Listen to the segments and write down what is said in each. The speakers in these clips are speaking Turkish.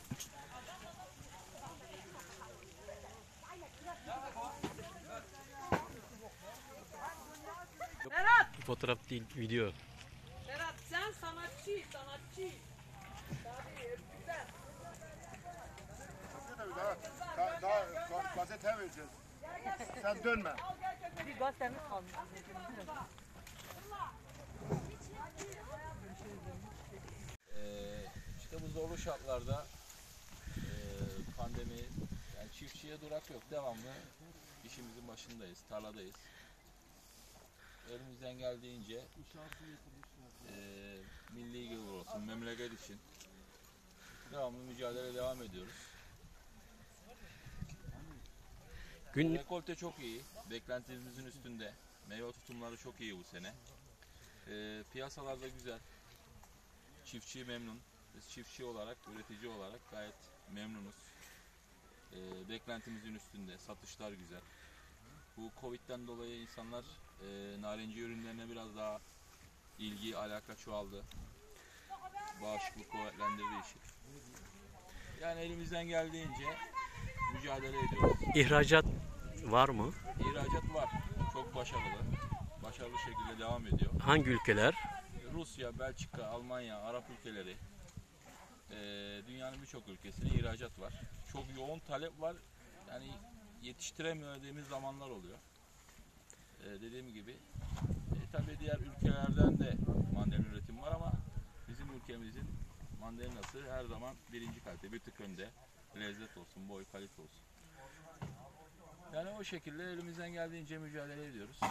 Berat! Fotoğraf değil, video. Berat sen sanatçı. Daha gazete vereceğiz. Sen dönme. Bir gazetemiz kalmış. İşte bu zorlu şartlarda pandemi, yani çiftçiye durak yok. Devamlı işimizin başındayız, tarladayız. Elimizden geldiğince milli gurur olsun, memleket için devamlı mücadele devam ediyoruz. Rekolte çok iyi, beklentimizin üstünde. Meyve tutumları çok iyi bu sene. Piyasalar da güzel. Çiftçi memnun. Biz çiftçi olarak, üretici olarak gayet memnunuz. Beklentimizin üstünde. Satışlar güzel. Bu Covid'den dolayı insanlar narenciye ürünlerine biraz daha ilgi, alaka çoğaldı. Bağışıklık kuvvetlendirdiği için. Yani elimizden geldiğince mücadele ediyoruz. İhracat var mı? İhracat var. Çok başarılı. Başarılı şekilde devam ediyor. Hangi ülkeler? Rusya, Belçika, Almanya, Arap ülkeleri, dünyanın birçok ülkesine ihracat var. Çok yoğun talep var. Yani yetiştiremiyor dediğimiz zamanlar oluyor. Dediğim gibi tabii diğer ülkelerden de mandalina üretimi var ama bizim ülkemizin mandalinası her zaman birinci kalite, bir tık önde. Lezzet olsun, boy, kalite olsun. Yani o şekilde elimizden geldiğince mücadele ediyoruz.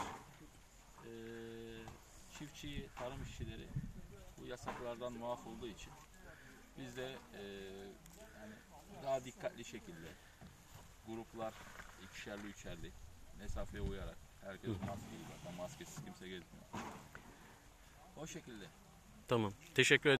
Çiftçi, tarım işçileri bu yasaklardan muaf olduğu için biz de yani daha dikkatli şekilde gruplar ikişerli üçerli mesafeye uyarak herkes maskeli, zaten maskesiz kimse gezmiyor. O şekilde. Tamam. Teşekkür ederim.